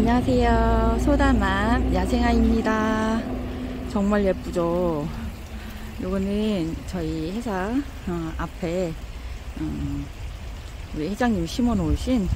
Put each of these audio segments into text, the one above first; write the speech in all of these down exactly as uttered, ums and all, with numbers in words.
안녕하세요. 소다맘 야생아입니다. 정말 예쁘죠? 요거는 저희 회사 어, 앞에 어, 우리 회장님 심어 놓으신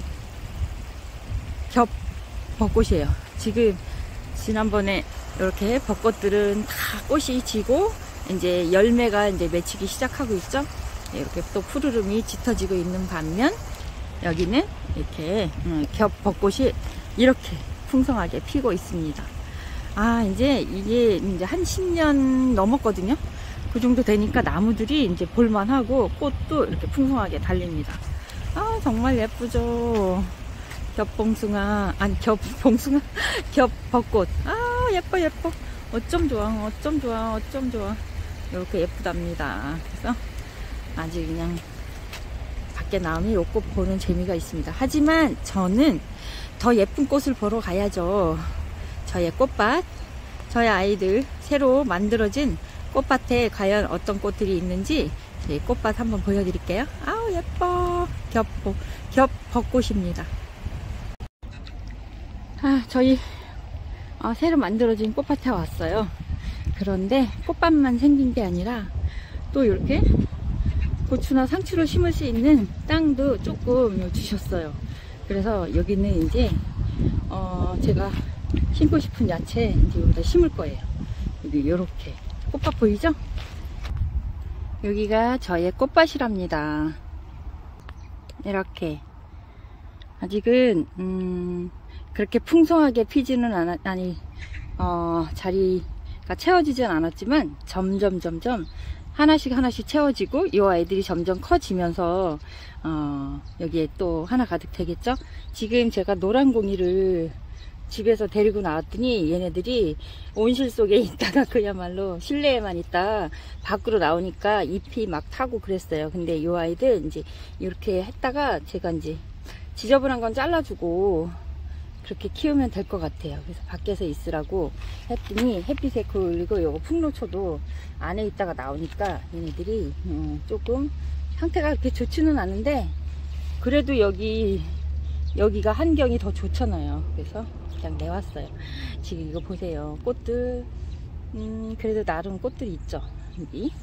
겹 벚꽃이에요. 지금 지난번에 이렇게 벚꽃들은 다 꽃이 지고 이제 열매가 이제 맺히기 시작하고 있죠. 이렇게 또 푸르름이 짙어지고 있는 반면 여기는 이렇게 음, 겹 벚꽃이 이렇게 풍성하게 피고 있습니다. 아, 이제 이게 이제 한 십 년 넘었거든요. 그 정도 되니까 나무들이 이제 볼만하고 꽃도 이렇게 풍성하게 달립니다. 아, 정말 예쁘죠? 겹봉숭아, 아니 겹봉숭아, 겹벚꽃. 아, 예뻐 예뻐. 어쩜 좋아, 어쩜 좋아, 어쩜 좋아. 이렇게 예쁘답니다. 그래서 아직 그냥 밖에 나오면 요 꽃 보는 재미가 있습니다. 하지만 저는 더 예쁜 꽃을 보러 가야죠. 저의 꽃밭, 저희 아이들 새로 만들어진 꽃밭에 과연 어떤 꽃들이 있는지 제 꽃밭 한번 보여드릴게요. 아우 예뻐. 겹, 겹벚꽃입니다. 아, 저희 어, 새로 만들어진 꽃밭에 왔어요. 그런데 꽃밭만 생긴 게 아니라 또 이렇게 고추나 상추를 심을 수 있는 땅도 조금 주셨어요. 그래서 여기는 이제 어 제가 심고 싶은 야채 이제 여기다 심을 거예요. 여기 요렇게 꽃밭 보이죠? 여기가 저의 꽃밭이랍니다. 이렇게 아직은 음 그렇게 풍성하게 피지는 않아, 아니 어 자리가 채워지진 않았지만 점점 점점 하나씩 하나씩 채워지고 이 아이들이 점점 커지면서 어, 여기에 또 하나 가득 되겠죠. 지금 제가 노란 공이를 집에서 데리고 나왔더니 얘네들이 온실 속에 있다가 그야말로 실내에만 있다 밖으로 나오니까 잎이 막 타고 그랬어요. 근데 이 아이들 이제 이렇게 했다가 제가 이제 지저분한 건 잘라주고 그렇게 키우면 될 것 같아요. 그래서 밖에서 있으라고 했더니 햇빛에 그리고 요거 풍로초도 안에 있다가 나오니까 얘네들이 음, 조금 상태가 그렇게 좋지는 않은데 그래도 여기 여기가 환경이 더 좋잖아요. 그래서 그냥 내왔어요. 지금 이거 보세요. 꽃들 음, 그래도 나름 꽃들이 있죠. 여기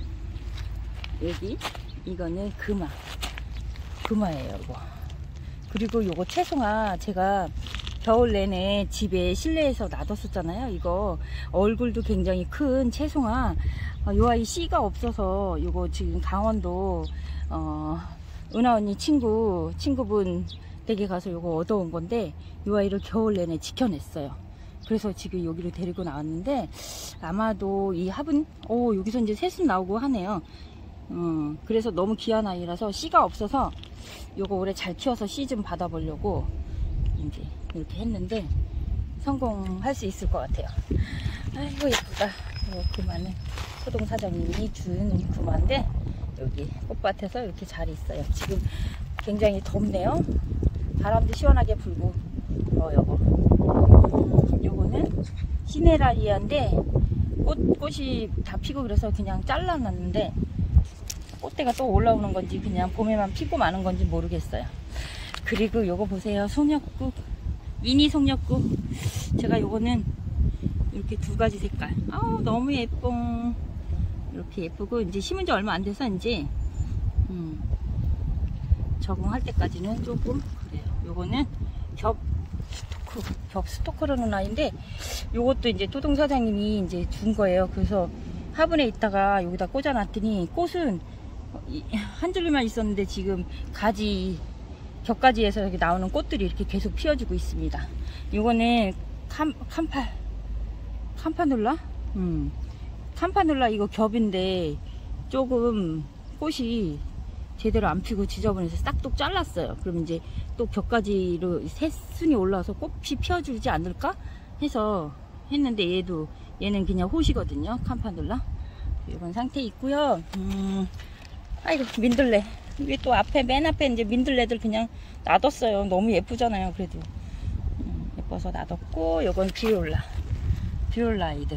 여기 이거는 금화 금화예요. 이거. 그리고 요거 채송화 제가 겨울 내내 집에 실내에서 놔뒀었잖아요. 이거 얼굴도 굉장히 큰 채송화. 어, 요 아이 씨가 없어서 요거 지금 강원도 어, 은하 언니 친구 친구분 댁에 가서 요거 얻어온 건데 요 아이를 겨울 내내 지켜냈어요. 그래서 지금 여기로 데리고 나왔는데 아마도 이 화분 오 여기서 이제 새순 나오고 하네요. 음, 그래서 너무 귀한 아이라서 씨가 없어서 요거 올해 잘 키워서 씨 좀 받아보려고 이제 이렇게 했는데 성공할 수 있을 것 같아요. 아이고 예쁘다. 요 금화는 소동 사장님이 준 금화인데 여기 꽃밭에서 이렇게 잘 있어요. 지금 굉장히 덥네요. 바람도 시원하게 불고 어 요거 음, 요거는 시네라리아인데 꽃, 꽃이 다 피고 그래서 그냥 잘라놨는데 꽃대가 또 올라오는 건지 그냥 봄에만 피고 마는 건지 모르겠어요. 그리고 요거 보세요. 송엽국 미니 송엽국 제가 요거는 이렇게 두 가지 색깔 아우 너무 예뻐. 이렇게 예쁘고 이제 심은 지 얼마 안 돼서 이제 음, 적응할 때까지는 조금 그래요. 요거는 겹 스토크 겹 스토크라는 아이인데 요것도 이제 토동 사장님이 이제 준 거예요. 그래서 화분에 있다가 여기다 꽂아 놨더니 꽃은 한 줄기만 있었는데 지금 가지 겹가지에서 여기 나오는 꽃들이 이렇게 계속 피어주고 있습니다. 이거는 캄, 캄파 캄파눌라? 음, 캄파눌라 이거 겹인데 조금 꽃이 제대로 안 피고 지저분해서 싹둑 잘랐어요. 그럼 이제 또 겹가지로 새순이 올라와서 꽃이 피어주지 않을까 해서 했는데 얘도 얘는 그냥 호시거든요. 캄파눌라 이런 상태 있고요. 음, 아이고 민들레 위에 또 앞에 맨 앞에 이제 민들레들 그냥 놔뒀어요. 너무 예쁘잖아요. 그래도 음, 예뻐서 놔뒀고 요건 비올라 비올라 아이들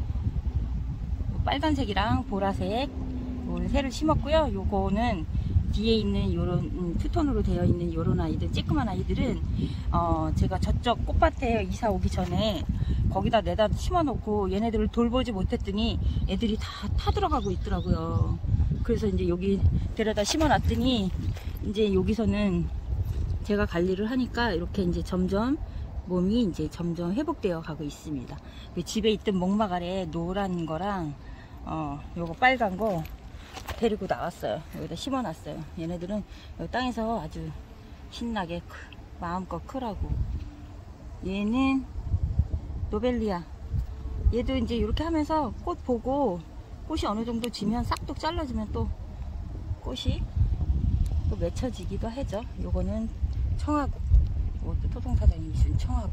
빨간색이랑 보라색 요거는 새를 심었고요. 요거는 뒤에 있는 요런 음, 투톤으로 되어 있는 요런 아이들, 쬐끄만 아이들은 어 제가 저쪽 꽃밭에 이사 오기 전에 거기다 내다 심어 놓고 얘네들을 돌보지 못했더니 애들이 다 타들어가고 있더라고요. 그래서 이제 여기 데려다 심어 놨더니 이제 여기서는 제가 관리를 하니까 이렇게 이제 점점 몸이 이제 점점 회복되어 가고 있습니다. 집에 있던 목막 아래 노란 거랑 어 요거 빨간 거 데리고 나왔어요. 여기다 심어 놨어요. 얘네들은 여기 땅에서 아주 신나게 크, 마음껏 크라고. 얘는 노벨리아. 얘도 이제 이렇게 하면서 꽃 보고 꽃이 어느 정도 지면 싹둑 잘라주면 또 꽃이 또 맺혀지기도 하죠. 요거는 청하고, 이것도 토종사장님이 준 청하고.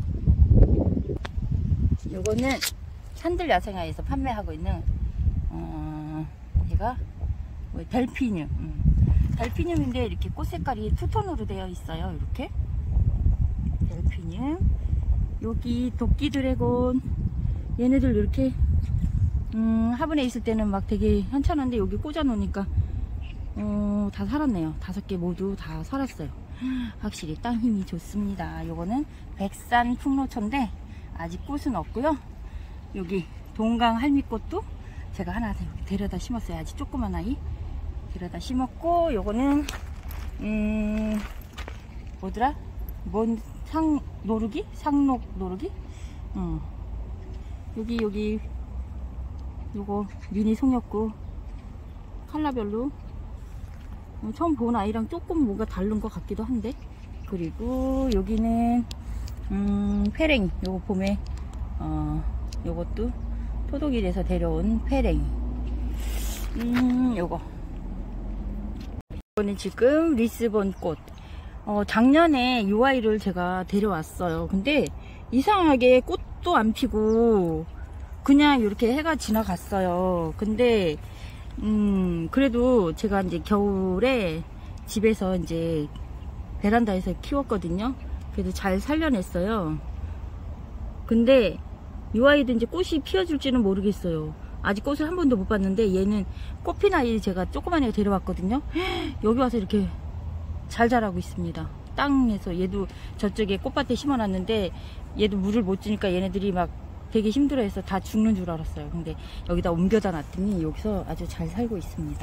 요거는 산들 야생화에서 판매하고 있는 어, 얘가 뭐 델피늄. 음. 델피늄인데 이렇게 꽃 색깔이 투톤으로 되어 있어요. 이렇게 델피늄. 여기 도끼 드래곤. 얘네들 이렇게 음, 화분에 있을 때는 막 되게 현찮은데 여기 꽂아 놓으니까 어, 다 살았네요. 다섯 개 모두 다 살았어요. 확실히 땅 힘이 좋습니다. 요거는 백산 풍로초인데 아직 꽃은 없고요. 여기 동강 할미꽃도 제가 하나 데려다 심었어요. 아직 조그만 아이 데려다 심었고, 요거는 음 뭐더라? 뭔 상 노르기? 상록 노르기? 어. 여기 여기 요거 미니 송엽구 컬러별로 처음 본 아이랑 조금 뭔가 다른 것 같기도 한데. 그리고 여기는 음 페랭이. 요거 봄에 어 요것도 토독일에서 데려온 페랭이. 음 요거 이거는 지금 리스본 꽃. 어 작년에 이 아이를 제가 데려왔어요. 근데 이상하게 꽃도 안 피고 그냥 이렇게 해가 지나갔어요. 근데 음 그래도 제가 이제 겨울에 집에서 이제 베란다에서 키웠거든요. 그래도 잘 살려냈어요. 근데 이 아이도 이제 꽃이 피어줄지는 모르겠어요. 아직 꽃을 한 번도 못 봤는데 얘는 꽃핀 아이 제가 조그만 애 데려왔거든요. 여기 와서 이렇게 잘 자라고 있습니다. 땅에서. 얘도 저쪽에 꽃밭에 심어놨는데 얘도 물을 못 주니까 얘네들이 막 되게 힘들어해서 다 죽는 줄 알았어요. 근데 여기다 옮겨다 놨더니 여기서 아주 잘 살고 있습니다.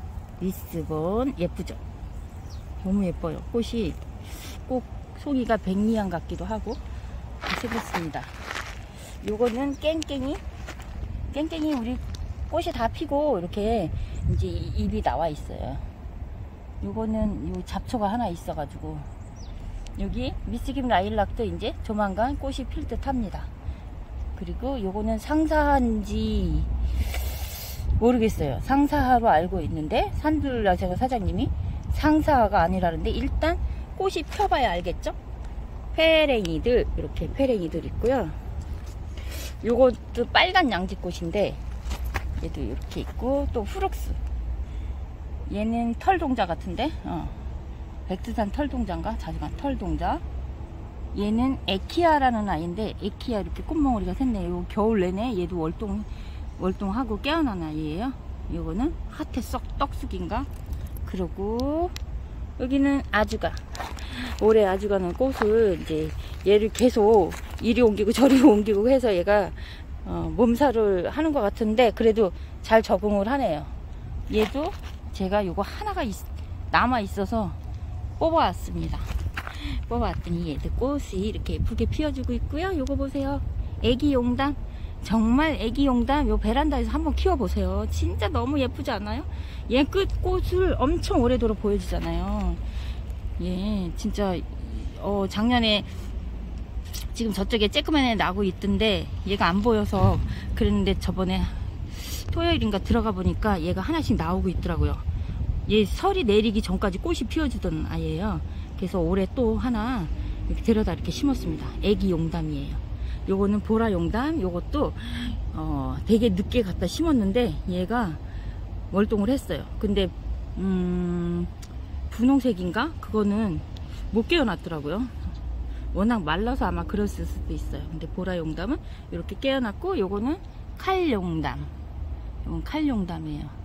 리스본 예쁘죠? 너무 예뻐요. 꽃이 꼭 송이가 백리향 같기도 하고 생겼습니다. 요거는 깽깽이. 깽깽이 우리 꽃이 다 피고 이렇게 이제 잎이 나와 있어요. 요거는 요 잡초가 하나 있어 가지고. 여기 미스김 라일락도 이제 조만간 꽃이 필 듯 합니다. 그리고 요거는 상사한지 모르겠어요. 상사하로 알고 있는데 산들야생화 사장님이 상사가 아니라는데 일단 꽃이 펴봐야 알겠죠? 페랭이들, 이렇게 페랭이들 있고요. 요것도 빨간 양지꽃인데 얘도 이렇게 있고, 또 후룩스. 얘는 털동자 같은데 어. 백두산 털동자인가? 자주간 털동자. 얘는 에키아라는 아이인데 에키아 이렇게 꽃몽우리가 샜네요. 겨울 내내 얘도 월동, 월동하고 깨어난 아이예요. 요거는 하태 썩 떡숙인가? 그리고 여기는 아주가. 올해 아주가는 꽃을 이제 얘를 계속 이리 옮기고 저리 옮기고 해서 얘가 어, 몸살을 하는 것 같은데 그래도 잘 적응을 하네요. 얘도 제가 요거 하나가 있, 남아 있어서 뽑아왔습니다. 뽑아왔더니 얘들 꽃이 이렇게 예쁘게 피어주고 있고요. 요거 보세요. 애기 용담. 정말 애기 용담. 요 베란다에서 한번 키워보세요. 진짜 너무 예쁘지 않아요? 얘 끝 꽃을 엄청 오래도록 보여주잖아요. 예, 진짜 어 작년에 지금 저쪽에 쬐끄만 애 나고 있던데 얘가 안 보여서 그랬는데 저번에 토요일인가 들어가 보니까 얘가 하나씩 나오고 있더라고요. 얘 설이 내리기 전까지 꽃이 피어주던 아이예요. 그래서 올해 또 하나 이렇게 데려다 이렇게 심었습니다. 애기 용담이에요. 요거는 보라 용담. 요것도 어 되게 늦게 갖다 심었는데 얘가 월동을 했어요. 근데 음 분홍색인가? 그거는 못 깨어났더라고요. 워낙 말라서 아마 그랬을 수도 있어요. 근데 보라 용담은 이렇게 깨어났고, 요거는 칼 용담. 이건 칼 용담이에요.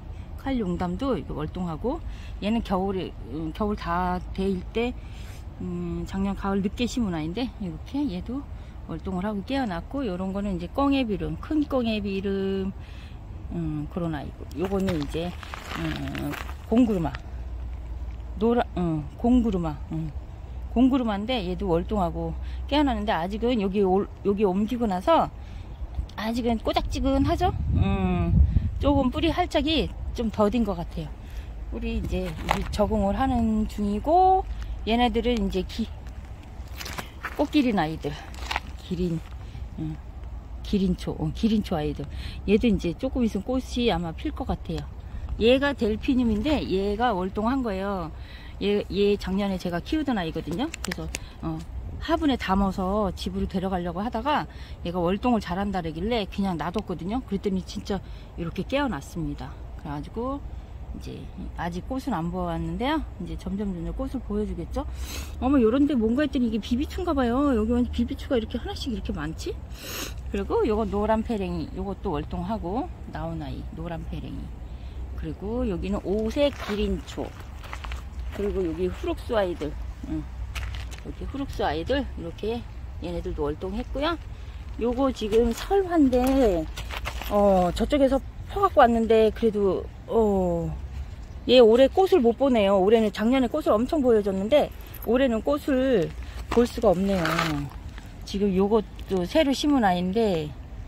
칼용담도 이거 월동하고, 얘는 겨울에 음, 겨울 다 데일 때 음, 작년 가을 늦게 심은 아이인데 이렇게 얘도 월동을 하고 깨어났고, 요런 거는 이제 꽁애비름, 큰 꽁애비름 음, 그런 아이고, 요거는 이제 음, 공구르마 노라 음, 공구르마 음. 공구르마인데 얘도 월동하고 깨어나는데, 아직은 여기 올, 여기 옮기고 나서 아직은 꼬작지근하죠. 음, 조금 뿌리 활착이 좀 더딘 것 같아요. 뿌리 이제 적응을 하는 중이고, 얘네들은 이제 기, 꽃기린 아이들, 기린, 음, 기린초, 어, 기린초 아이들. 얘도 이제 조금 있으면 꽃이 아마 필 것 같아요. 얘가 델피늄인데 얘가 월동한 거예요. 얘, 얘 작년에 제가 키우던 아이거든요. 그래서 어, 화분에 담아서 집으로 데려가려고 하다가 얘가 월동을 잘한다 그러길래 그냥 놔뒀거든요. 그랬더니 진짜 이렇게 깨어났습니다. 그래가지고 이제 아직 꽃은 안 보았는데요. 이제 점점 점점 꽃을 보여주겠죠. 어머, 요런데 뭔가 했더니 이게 비비추인가 봐요. 여기 왠지 비비추가 이렇게 하나씩 이렇게 많지. 그리고 요거 노란 페랭이, 요것도 월동하고 나온 아이 노란 페랭이. 그리고 여기는 오색 기린초. 그리고 여기 후룩수 아이들, 응. 여기 후룩수 아이들 이렇게 얘네들도 월동했고요. 요거 지금 설화인데 어 저쪽에서 퍼갖고 왔는데, 그래도 어 얘 올해 꽃을 못 보네요. 올해는 작년에 꽃을 엄청 보여줬는데 올해는 꽃을 볼 수가 없네요. 지금 요것도 새로 심은 아이인데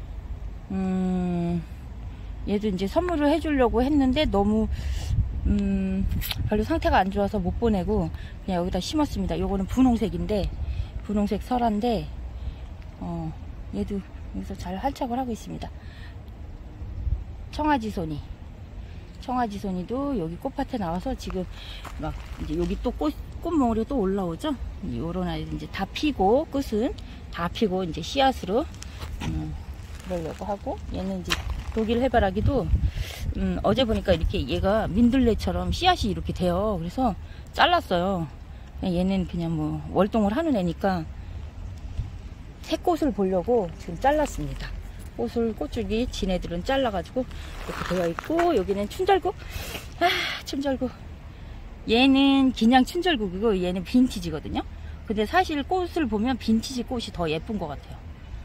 음 얘도 이제 선물을 해주려고 했는데 너무 음 별로 상태가 안 좋아서 못 보내고 그냥 여기다 심었습니다. 요거는 분홍색인데, 분홍색 설화인데 어 얘도 여기서 잘 활착을 하고 있습니다. 청아지손이, 청아지손이도 여기 꽃밭에 나와서 지금 막 이제 여기 또 꽃, 꽃몽울이 또 올라오죠. 요런 아이들 이제 다 피고, 끝은 다 피고 이제 씨앗으로 음, 그러려고 하고, 얘는 이제 독일 해바라기도 음, 어제 보니까 이렇게 얘가 민들레처럼 씨앗이 이렇게 돼요. 그래서 잘랐어요. 얘는 그냥 뭐 월동을 하는 애니까 새 꽃을 보려고 지금 잘랐습니다. 꽃을, 꽃줄기 지네들은 잘라가지고 이렇게 되어 있고, 여기는 춘절구. 아, 춘절구. 얘는 그냥 춘절구이고 얘는 빈티지거든요. 근데 사실 꽃을 보면 빈티지 꽃이 더 예쁜 것 같아요.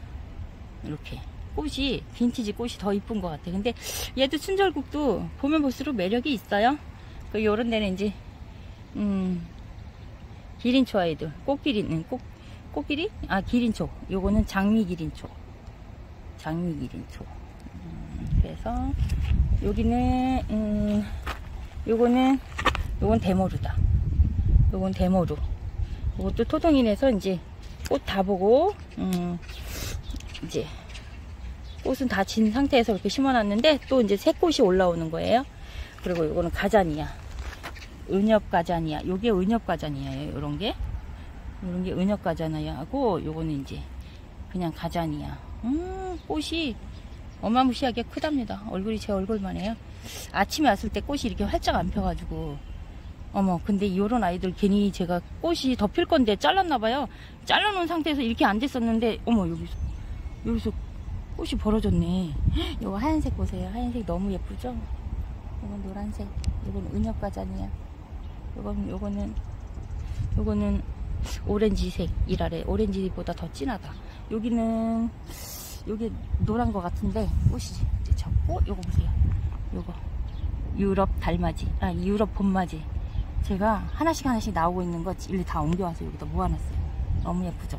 이렇게 꽃이, 빈티지 꽃이 더 이쁜 것 같아요. 근데 얘도 춘절국도 보면 볼수록 매력이 있어요. 그 요런 데는 이제 음 기린초 아이들, 꽃기린, 꽃, 꽃기리? 아, 기린초. 요거는 장미기린초. 장미기린초. 음, 그래서 여기는 음 요거는 요건 대모루다. 요건 대모루. 요것도 토종인에서 이제 꽃 다 보고 음 이제 꽃은 다 진 상태에서 이렇게 심어놨는데 또 이제 새 꽃이 올라오는 거예요. 그리고 요거는 가자니아, 은엽 가자니아. 요게 은엽 가자니아예요. 요런 게 요런 게 은엽 가자니아고, 요거는 이제 그냥 가자니아. 음, 꽃이 어마무시하게 크답니다. 얼굴이 제 얼굴만 해요. 아침에 왔을 때 꽃이 이렇게 활짝 안 펴가지고, 어머, 근데 요런 아이들 괜히 제가 꽃이 더 필 건데 잘랐나봐요. 잘라놓은 상태에서 이렇게 안 됐었는데, 어머, 여기서 여기서 꽃이 벌어졌네. 요거 하얀색 보세요. 하얀색 너무 예쁘죠? 이건 노란색, 이건 은엽 가자니아. 요건 요거는 요거는 오렌지색이라래. 오렌지보다 더 진하다. 여기는 요게 노란 것 같은데 꽃이 이제 적고, 요거 보세요. 요거 유럽 달맞이, 아 유럽 봄맞이. 제가 하나씩 하나씩 나오고 있는 거 일일이 다 옮겨와서 여기다 모아놨어요. 너무 예쁘죠?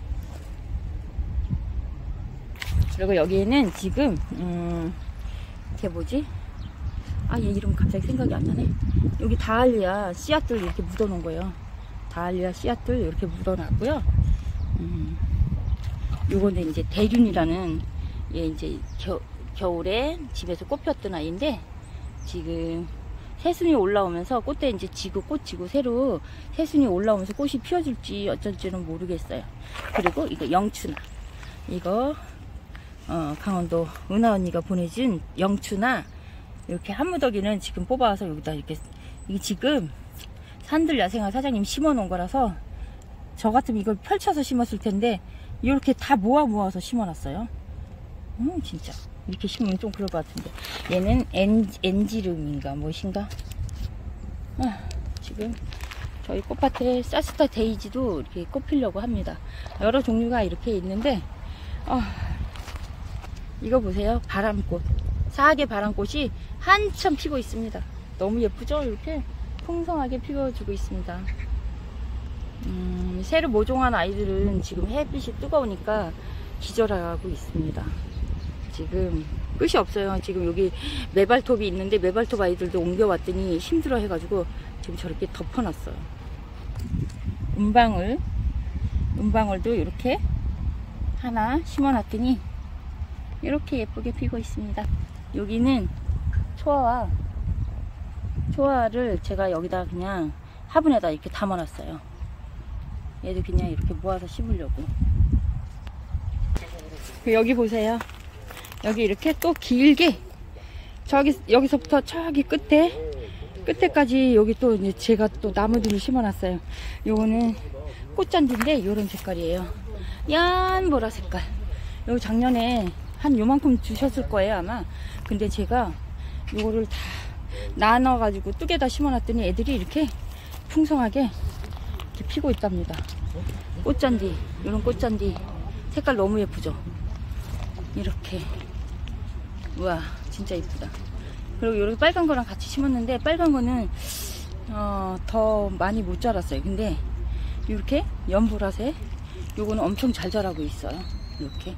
그리고 여기에는 지금 음 이게 뭐지? 아, 얘 이름 갑자기 생각이 안 나네. 여기 다알리아 씨앗들 이렇게 묻어 놓은 거예요. 다알리아 씨앗들 이렇게 묻어 놨고요. 음, 요거는 이제 대륜이라는, 얘 이제 겨, 겨울에 집에서 꽃 폈던 아이인데 지금 새순이 올라오면서 꽃대 이제 지고 꽃 지고 새로 새순이 올라오면서 꽃이 피어줄지 어쩔지는 모르겠어요. 그리고 이거 영추나, 이거 어, 강원도 은하 언니가 보내준 영추나, 이렇게 한 무더기는 지금 뽑아와서 여기다 이렇게, 이게 지금 산들 야생화 사장님 심어 놓은 거라서 저 같으면 이걸 펼쳐서 심었을 텐데 이렇게 다 모아 모아서 심어 놨어요. 음, 진짜 이렇게 심으면 좀 그럴 것 같은데. 얘는 엔, 엔지름인가 무엇인가. 아, 지금 저희 꽃밭에 사스타 데이지도 이렇게 꽃 피려고 합니다. 여러 종류가 이렇게 있는데, 아, 이거 보세요. 바람꽃, 사계 바람꽃이 한참 피고 있습니다. 너무 예쁘죠? 이렇게 풍성하게 피워주고 있습니다. 음, 새로 모종한 아이들은 지금 햇빛이 뜨거우니까 기절하고 있습니다. 지금 끝이 없어요. 지금 여기 메발톱이 있는데 메발톱 아이들도 옮겨왔더니 힘들어 해가지고 지금 저렇게 덮어놨어요. 은방울, 은방울도 이렇게 하나 심어놨더니 이렇게 예쁘게 피고 있습니다. 여기는 초아와, 초아를 제가 여기다 그냥 화분에다 이렇게 담아놨어요. 얘도 그냥 이렇게 모아서 심으려고. 여기 보세요. 여기 이렇게 또 길게, 저기 여기서부터 저기 끝에 끝에까지 여기 또 이제 제가 또 나무들을 심어놨어요. 요거는 꽃잔디인데 요런 색깔이에요. 얀 보라 색깔. 요 작년에 한 요만큼 주셨을 거예요 아마. 근데 제가 요거를 다 나눠가지고 뚝에다 심어놨더니 애들이 이렇게 풍성하게 이렇게 피고 있답니다. 꽃잔디, 요런 꽃잔디 색깔 너무 예쁘죠? 이렇게. 우와, 진짜 이쁘다. 그리고 요렇게 빨간 거랑 같이 심었는데 빨간 거는 어, 더 많이 못 자랐어요. 근데 이렇게 연보라색 요거는 엄청 잘 자라고 있어요. 이렇게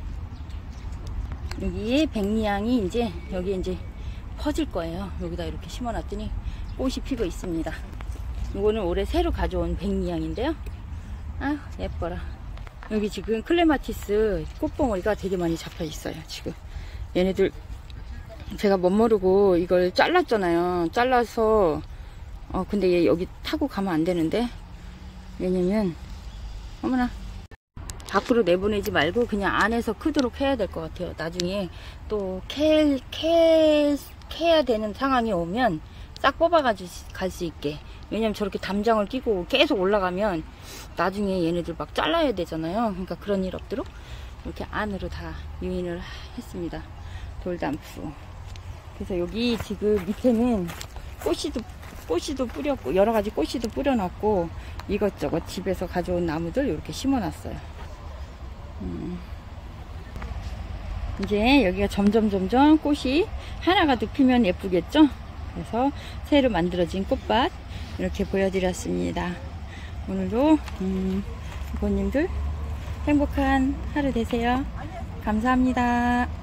여기에 백리향이 이제 여기 이제 퍼질 거예요. 여기다 이렇게 심어놨더니 꽃이 피고 있습니다. 요거는 올해 새로 가져온 백리향인데요. 아, 예뻐라. 여기 지금 클레마티스 꽃봉오리가 되게 많이 잡혀 있어요. 지금 얘네들 제가 못 모르고 이걸 잘랐잖아요. 잘라서 어 근데 얘 여기 타고 가면 안 되는데, 왜냐면 어머나 밖으로 내보내지 말고 그냥 안에서 크도록 해야 될 것 같아요. 나중에 또 캐, 캐, 캐야 되는 상황이 오면 싹 뽑아가지고 갈 수 있게. 왜냐면 저렇게 담장을 끼고 계속 올라가면 나중에 얘네들 막 잘라야 되잖아요. 그러니까 그런 일 없도록 이렇게 안으로 다 유인을 했습니다. 돌담프. 그래서 여기 지금 밑에는 꽃씨도 꽃씨도 뿌렸고 여러 가지 꽃씨도 뿌려놨고 이것저것 집에서 가져온 나무들 이렇게 심어놨어요. 음. 이제 여기가 점점 점점 꽃이 하나가 더 피면 예쁘겠죠? 그래서 새로 만들어진 꽃밭 이렇게 보여드렸습니다. 오늘도 음, 부모님들 행복한 하루 되세요. 감사합니다.